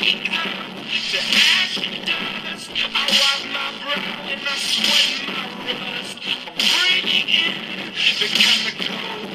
me out to ash and dust. I wipe my brow and I sweat my rust. I'm bringing in the chemicals.